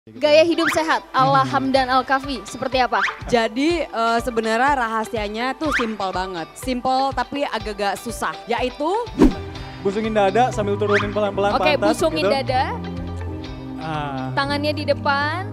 Gaya hidup sehat ala Hamdan Al-Kafi seperti apa? Jadi sebenarnya rahasianya tuh simpel banget. Simpel tapi agak-agak susah. Yaitu busungin dada sambil turunin pelan-pelan Oke, pantat. busungin gitu. dada, Ah. tangannya di depan.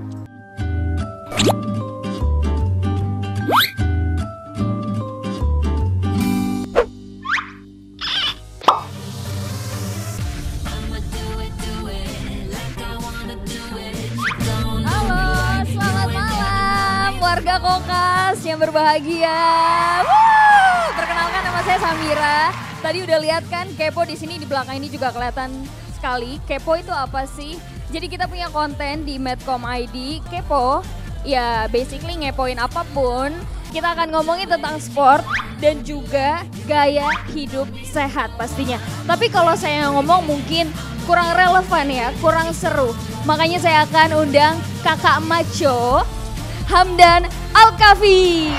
Halo, selamat malam warga Kokas yang berbahagia. Perkenalkan, nama saya Samira. Tadi udah lihat kan kepo di sini, di belakang ini juga kelihatan sekali. Kepo itu apa sih? Jadi kita punya konten di Medcom ID. Kepo, ya basically ngepoin apapun. Kita akan ngomongin tentang sport dan juga gaya hidup sehat pastinya. Tapi kalau saya ngomong mungkin kurang relevan ya, kurang seru. Makanya saya akan undang kakak maco, Hamdan Al-Kafi.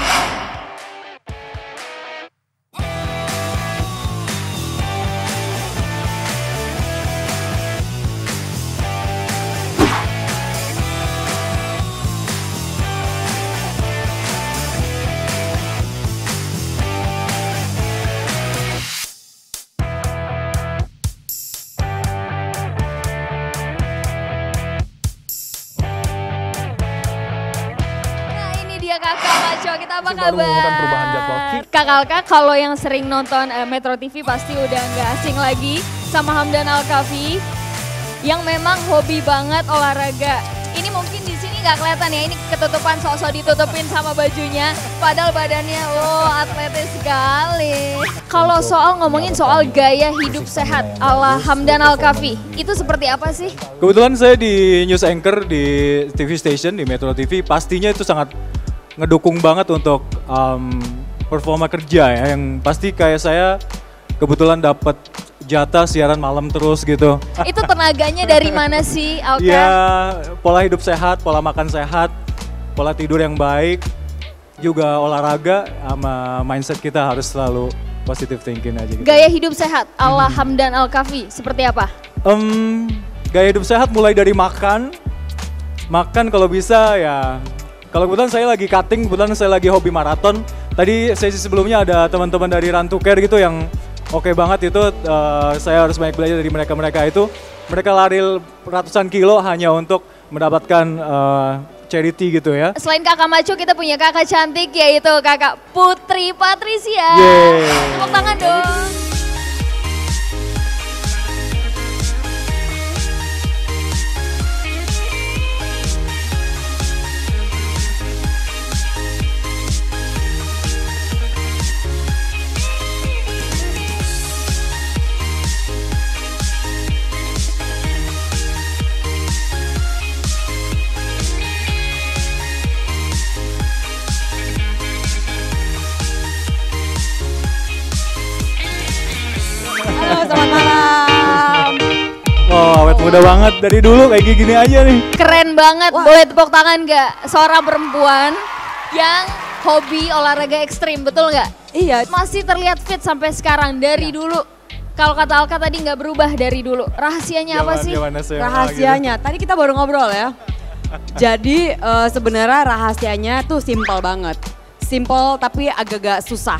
Kakak Maco, kita apa Masih baru mengumumkan kabar? perubahan jadwal. Kakak Alka, kalau yang sering nonton Metro TV pasti udah nggak asing lagi sama Hamdan Al-Kafi yang memang hobi banget olahraga. Ini mungkin di sini nggak kelihatan ya, ini ketutupan, sok-sok ditutupin sama bajunya, padahal badannya atletis sekali. Kalau soal ngomongin soal gaya hidup sehat ala Hamdan Al-Kafi, itu seperti apa sih? Kebetulan saya di news anchor di TV station, di Metro TV, pastinya itu sangat ngedukung banget untuk performa kerja ya, yang pasti kayak saya kebetulan dapat jatah siaran malam terus gitu. Itu tenaganya dari mana sih, Alka? Ya, pola hidup sehat, pola makan sehat, pola tidur yang baik, juga olahraga sama mindset kita harus selalu positive thinking aja gitu. Gaya hidup sehat ala Hamdan Al-Kafi seperti apa? Gaya hidup sehat mulai dari makan kalau bisa ya. Kalau kebetulan saya lagi cutting, kebetulan saya lagi hobi maraton. Tadi sesi sebelumnya ada teman-teman dari Run to Care gitu yang oke banget itu. Saya harus banyak belajar dari mereka itu. Mereka lari ratusan kilo hanya untuk mendapatkan charity gitu ya. Selain kakak Maco, kita punya kakak cantik yaitu kakak Putri Patricia. Yeay. Tepuk tangan dong. halo selamat malam. Wah, awet muda banget dari dulu kayak gini aja nih. Keren banget, boleh tepuk tangan gak? Seorang perempuan yang hobi olahraga ekstrim, betul gak? Iya. Masih terlihat fit sampai sekarang dari dulu. Kalau kata Alka tadi nggak berubah dari dulu. Rahasianya apa sih? Zaman SMA Rahasianya, tadi kita baru ngobrol ya. Jadi sebenarnya rahasianya tuh simpel banget. Simpel tapi agak-agak susah.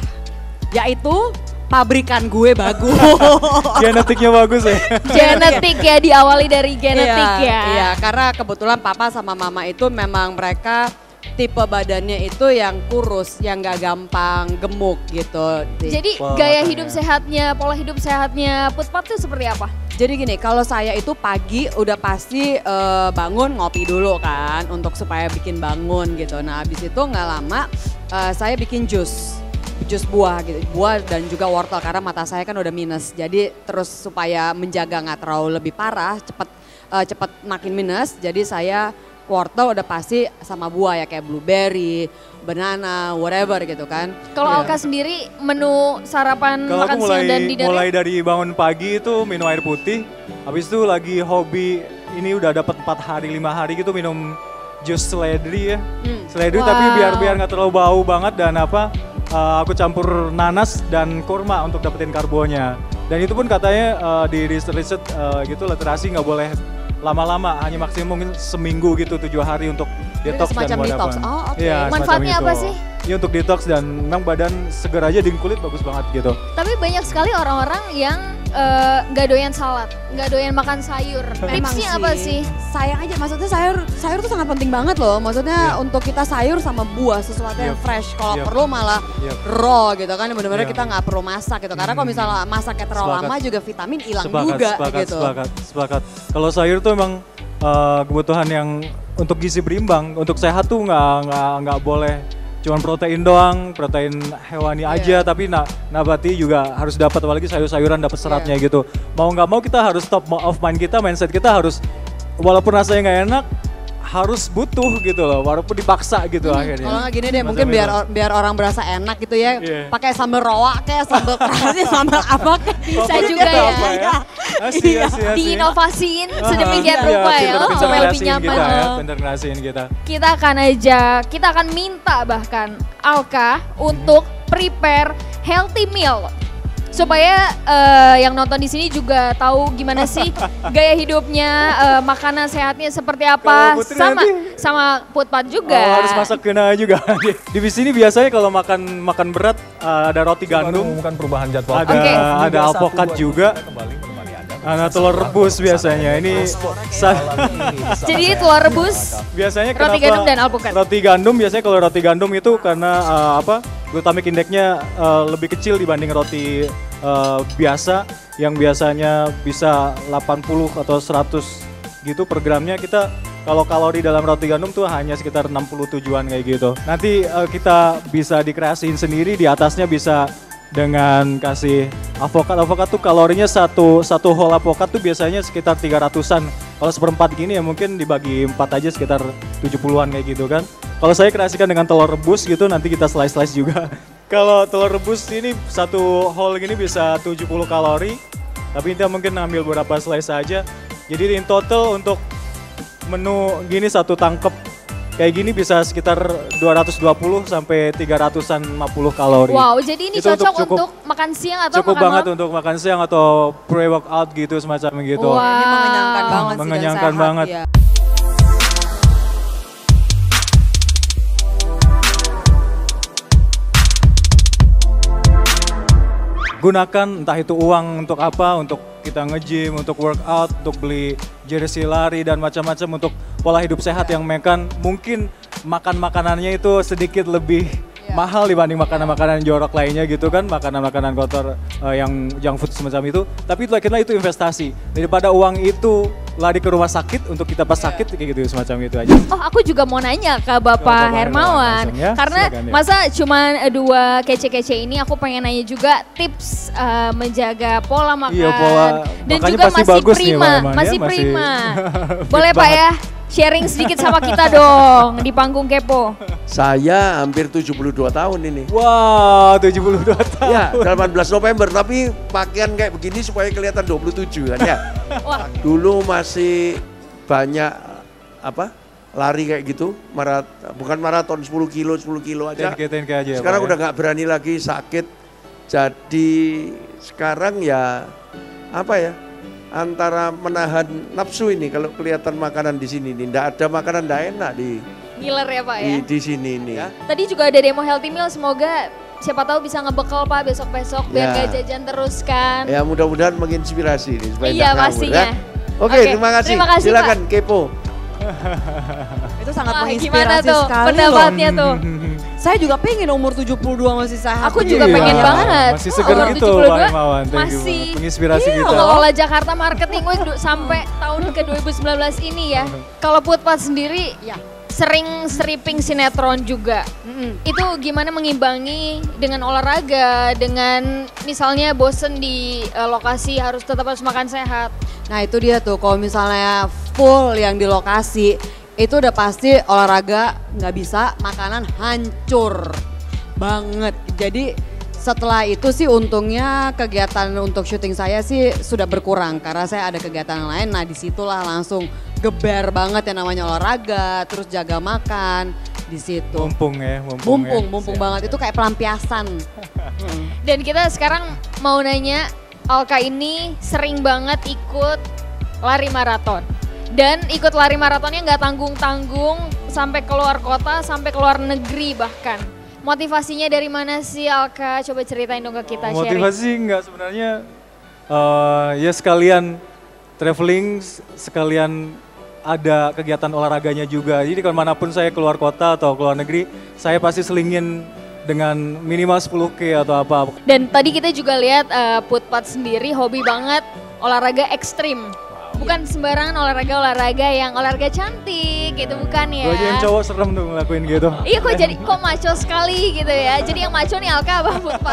Yaitu pabrikan gue bagus. Genetiknya bagus ya. Genetik ya, diawali dari genetik ya. Iya, karena kebetulan papa sama mama itu memang mereka tipe badannya itu yang kurus, yang gak gampang gemuk gitu. Jadi Wah, gaya makanya. hidup sehatnya, pola hidup sehatnya Putpat itu seperti apa? Jadi gini, kalau saya itu pagi udah pasti bangun ngopi dulu kan untuk supaya bikin bangun gitu. Nah habis itu nggak lama saya bikin jus buah gitu, buah dan juga wortel karena mata saya kan udah minus. Jadi terus supaya menjaga nggak terlalu lebih parah, cepet makin minus. Jadi saya wortel udah pasti sama buah ya kayak blueberry, banana, whatever gitu kan. Kalau Iya. Alka sendiri menu sarapan, Kalau makan aku siang dan dinner? mulai dari bangun pagi itu minum air putih. Habis itu lagi hobi ini udah dapat 4 hari 5 hari gitu minum jus seledri ya. Seledri tapi biar nggak terlalu bau banget dan aku campur nanas dan kurma untuk dapetin karbonya. Dan itu pun katanya di riset gitu literasi nggak boleh lama-lama, hanya maksimum mungkin seminggu gitu 7 hari untuk detox dan semacam detox. whatever. Oh, oke. Iya, semacam Manfaatnya itu. apa sih? Ya untuk detox dan memang badan seger aja dan kulit bagus banget gitu. Tapi banyak sekali orang-orang yang nggak doyan salad, nggak doyan makan sayur. Memang Tipsnya apa sih? Sayang aja, maksudnya sayur tuh sangat penting banget loh. Maksudnya untuk kita sayur sama buah sesuatu yang fresh. Kalau perlu malah raw gitu kan, benar-benar kita nggak perlu masak gitu. Karena kalau misalnya masaknya terlalu lama juga vitamin hilang juga gitu. Sepakat. Kalau sayur tuh emang kebutuhan yang untuk gizi berimbang, untuk sehat tuh nggak boleh cuman protein doang, protein hewani aja, tapi nabati juga harus dapat, apalagi sayur-sayuran dapat seratnya gitu. Mau nggak mau kita harus top of mind kita, mindset kita harus, walaupun rasanya nggak enak, harus butuh gitu loh, walaupun dipaksa gitu akhirnya. Kalau nggak gini deh, mungkin biar orang berasa enak gitu ya, pakai sambal rawa kayak sambal terasi, sambal apa kayak. Bisa juga ya. Asih. Diinovasiin sedemikian rupa ya, supaya lebih nyaman. Pinter-pinter kita. Kita akan minta bahkan Alka untuk prepare healthy meal. Supaya yang nonton di sini juga tahu gimana sih gaya hidupnya, makanan sehatnya seperti apa, sama Putpat juga. Harus masak kena juga. Di sini biasanya kalau makan berat ada roti gandum, mengumumkan perubahan jadwal. ada alpukat juga. Ada telur rebus biasanya. Ini jadi telur rebus, biasanya roti gandum dan alpukat. Roti gandum biasanya, kalau roti gandum itu karena glutamik indeksnya lebih kecil dibanding roti biasa yang biasanya bisa 80 atau 100 gitu per gramnya. Kita kalau kalori dalam roti gandum tuh hanya sekitar 67-an kayak gitu. Nanti kita bisa dikreasiin sendiri, di atasnya bisa dengan kasih avokat. Avokat tuh kalorinya satu whole avokat tuh biasanya sekitar 300-an. Kalau seperempat gini ya mungkin dibagi 4 aja sekitar 70-an kayak gitu kan. Kalau saya kreasikan dengan telur rebus gitu, nanti kita slice juga. Kalau telur rebus ini satu whole gini bisa 70 kalori, tapi kita mungkin ambil beberapa slice aja. Jadi in total untuk menu gini satu tangkep kayak gini bisa sekitar 220 sampai 350 kalori. Wow, jadi ini itu cocok untuk makan siang atau cukup makan banget malam? untuk makan siang atau pre-workout gitu semacam gitu. Wow. Ini mengenyangkan banget sih, Mengenyangkan dan sehat, banget. ya. Gunakan entah itu uang untuk apa, untuk kita nge-gym, untuk workout, untuk beli jersey lari dan macam-macam, untuk pola hidup sehat yang mungkin makan makanannya itu sedikit lebih mahal dibanding makanan-makanan jorok lainnya gitu kan, makanan-makanan kotor yang junk food semacam itu. Tapi itu investasi, daripada uang itu lari ke rumah sakit untuk kita pas sakit kayak gitu, semacam itu aja. Oh, aku juga mau nanya ke Bapak Hermawan, langsung ya, karena silakan ya. masa cuma dua kece-kece ini, aku pengen nanya juga tips menjaga pola makan. Iya, pola dan makannya juga pasti masih bagus nih, prima, Pak Iman, masih ya, masih prima. fit Boleh Pak banget. ya, sharing sedikit sama kita dong di panggung Kepo. Saya hampir 72 tahun ini. Wow, 72 tahun. Ya, 18 November, tapi pakaian kayak begini supaya kelihatan 27 kan ya. Wah. Dulu masih banyak lari kayak gitu, bukan maraton 10 kilo aja. 10K aja. Sekarang Pak, udah nggak berani lagi, sakit. Jadi sekarang ya antara menahan nafsu ini kalau kelihatan makanan di sini nih, nggak ada makanan nggak enak Ngiler ya Pak ya. di sini ini ya. Tadi juga ada demo healthy meal, semoga siapa tahu bisa ngebekal Pak besok-besok biar Ya. gak jajan terus kan. Ya mudah-mudahan menginspirasi nih supaya Iya, nggak ngawur, pastinya. ya. Oke, terima kasih. Terima kasih, Silakan Kepo. Itu sangat Wah, menginspirasi gimana tuh sekali pendapatnya tuh? Saya juga pengen umur 72 masih sehat. Aku juga Iya, pengen banget. masih seger Umur gitu, 72 Pak Hermawan. Thank you masih banget. Menginspirasi kita. Mengelola Jakarta Marketing Week sampai tahun ke 2019 ini ya. Kalau Putpat sendiri sering stripping sinetron juga. Itu gimana mengimbangi dengan olahraga, dengan misalnya bosen di lokasi harus makan sehat. Nah itu dia tuh, kalau misalnya full yang di lokasi, itu udah pasti olahraga nggak bisa, makanan hancur banget. Jadi setelah itu sih untungnya kegiatan untuk syuting saya sih sudah berkurang karena saya ada kegiatan lain. Nah disitulah langsung geber banget yang namanya olahraga, terus jaga makan di situ. Mumpung Mumpung banget, itu kayak pelampiasan. Dan kita sekarang mau nanya, Alka ini sering banget ikut lari maraton. Dan ikut lari maratonnya nggak tanggung-tanggung, sampai keluar kota, sampai keluar negeri bahkan. Motivasinya dari mana sih Alka? Coba ceritain dong ke kita, sharing. Motivasi nggak sebenarnya, ya sekalian traveling, sekalian ada kegiatan olahraganya juga. Jadi kemanapun saya keluar kota atau keluar negeri, saya pasti selingin dengan minimal 10K atau apa. Dan tadi kita juga lihat Putpat sendiri hobi banget olahraga ekstrim. Bukan sembarangan olahraga yang olahraga cantik gitu, bukan ya. Gue aja yang cowok serem tuh ngelakuin gitu. Iya kok maco sekali gitu ya. Jadi yang maco nih Alka apa Putpat?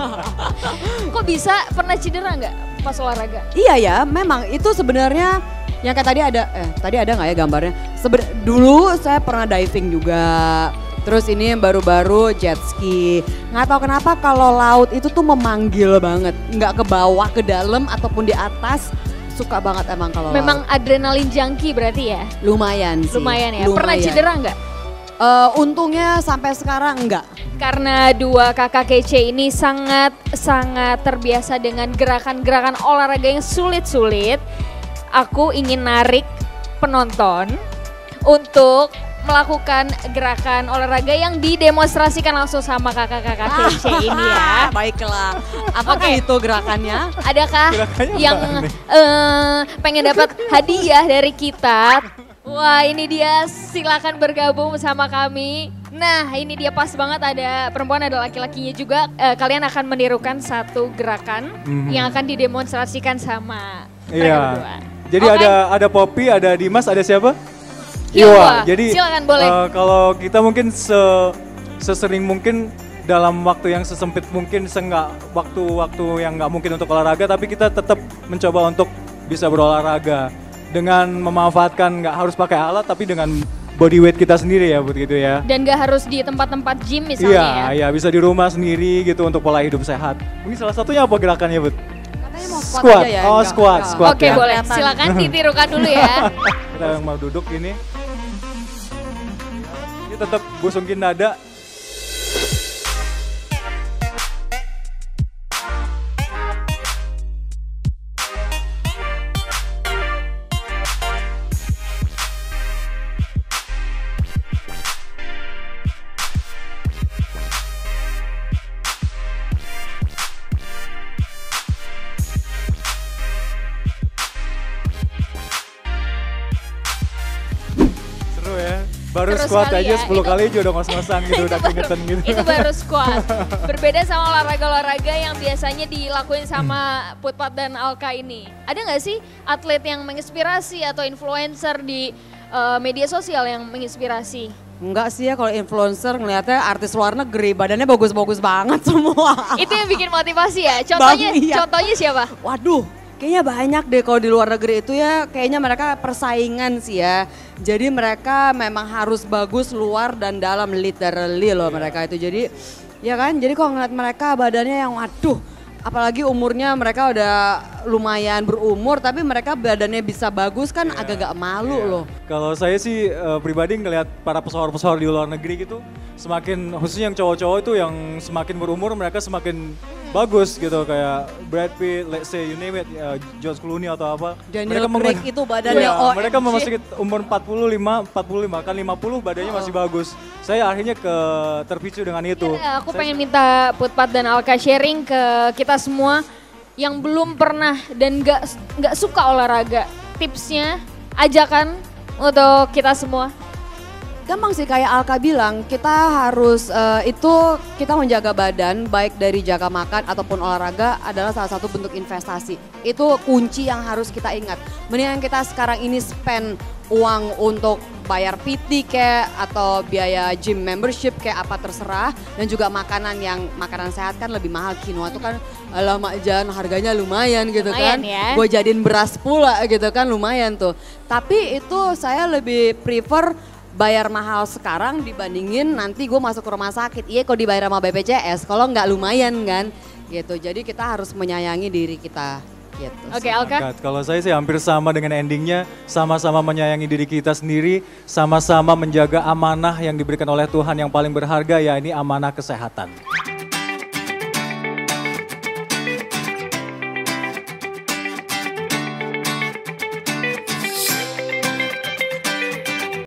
Kok bisa pernah cedera nggak pas olahraga? Iya ya, memang itu sebenarnya yang kayak tadi ada nggak ya gambarnya? Dulu saya pernah diving juga. Terus ini yang baru-baru jet ski. Nggak tahu kenapa kalau laut itu tuh memanggil banget. Nggak ke bawah, ke dalam ataupun di atas. Suka banget emang kalau Memang laut. adrenalin junkie berarti ya? Lumayan sih. Lumayan ya. Pernah cedera nggak? Untungnya sampai sekarang enggak. Karena dua kakak kece ini sangat terbiasa dengan gerakan-gerakan olahraga yang sulit-sulit. Aku ingin narik penonton untuk melakukan gerakan olahraga yang didemonstrasikan langsung sama kakak-kakak kece ini ya. Baiklah. Apakah itu gerakannya? Adakah Gerakannya yang pengen dapat hadiah dari kita? Wah ini dia, silakan bergabung sama kami. Nah ini dia pas banget, ada perempuan ada laki-lakinya juga. Kalian akan menirukan satu gerakan yang akan didemonstrasikan sama mereka berdua. Jadi ada Poppy, ada Dimas, ada siapa? Iwa. Jadi silakan boleh. Kalau kita mungkin sesering mungkin dalam waktu yang sesempit mungkin, waktu yang nggak mungkin untuk olahraga, tapi kita tetap mencoba untuk bisa berolahraga dengan memanfaatkan, nggak harus pakai alat tapi dengan body weight kita sendiri ya, begitu ya. Dan gak harus di tempat-tempat gym misalnya Iya, bisa di rumah sendiri gitu untuk pola hidup sehat. Mungkin salah satunya apa gerakannya, Bud? Katanya mau Squat. aja ya. Oh, squat. Oke ya. boleh, silakan ditirukan dulu ya. Kita yang mau duduk ini tetap gosongin dada. Seru ya. Baru Terus squat kali aja ya, 10 kali juga udah ngos-ngosan gitu, udah keringetan gitu. Itu baru squat. Berbeda sama olahraga-olahraga yang biasanya dilakuin sama Putpat dan Alka ini. Ada nggak sih atlet yang menginspirasi atau influencer di media sosial yang menginspirasi? Enggak sih ya, kalau influencer ngeliatnya artis luar negeri badannya bagus-bagus banget semua. Itu yang bikin motivasi ya? Iya. Contohnya siapa? Waduh, kayaknya banyak deh kalau di luar negeri itu ya, kayaknya mereka persaingan sih ya. Jadi mereka memang harus bagus luar dan dalam, literally loh mereka itu. Jadi ya kan, jadi kalau ngeliat mereka badannya yang waduh, apalagi umurnya mereka udah lumayan berumur tapi mereka badannya bisa bagus kan, agak-agak malu loh. Kalau saya sih pribadi ngelihat para pesohor-pesohor di luar negeri gitu, semakin khususnya yang cowok-cowok itu yang semakin berumur mereka semakin bagus gitu, kayak Brad Pitt, let's say you name it, George Clooney atau apa. Daniel Craig itu badannya Iya, mereka OMG. memasuki umur 45 kan 50 badannya masih bagus. Saya akhirnya terpicu dengan itu. Ya, aku pengen minta Putpat dan Alka sharing ke kita semua yang belum pernah dan nggak suka olahraga. Tipsnya, ajakan untuk kita semua. Gampang sih kayak Alka bilang, kita harus kita menjaga badan baik dari jaga makan ataupun olahraga adalah salah satu bentuk investasi. Itu kunci yang harus kita ingat. Mendingan kita sekarang ini spend uang untuk bayar PT kayak atau biaya gym membership kayak apa terserah, dan juga makanan sehat kan lebih mahal. Quinoa itu kan lama jalan harganya lumayan gitu Lumayan kan. ya. Gue jadiin beras pula gitu kan, lumayan tuh. Tapi itu saya lebih prefer bayar mahal sekarang dibandingin nanti gue masuk ke rumah sakit. Iya kalau dibayar sama BPJS, kalau nggak lumayan kan gitu. Jadi kita harus menyayangi diri kita gitu. Oke, Alka. Sepakat. Kalau saya sih hampir sama dengan endingnya, sama-sama menyayangi diri kita sendiri, sama-sama menjaga amanah yang diberikan oleh Tuhan yang paling berharga, ya ini amanah kesehatan.